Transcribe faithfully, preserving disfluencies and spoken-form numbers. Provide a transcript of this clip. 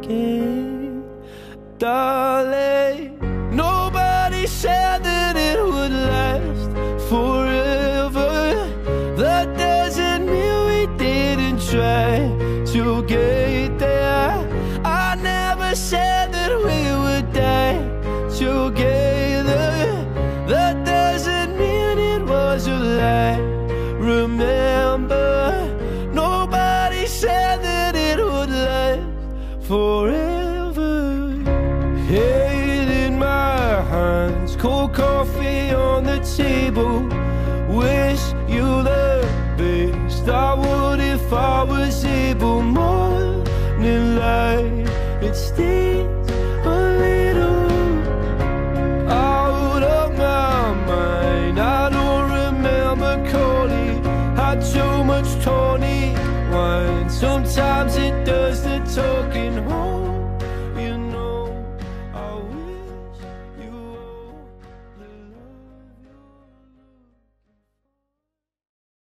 again. Darling, nobody said that it would last forever. That doesn't mean we didn't try to get there. I never said that we would die together. That doesn't mean it was a lie. Remember, nobody said that it would last forever. Head in my hands, cold coffee on the table. Wish you the best. I would if I was able. Morning light, it's still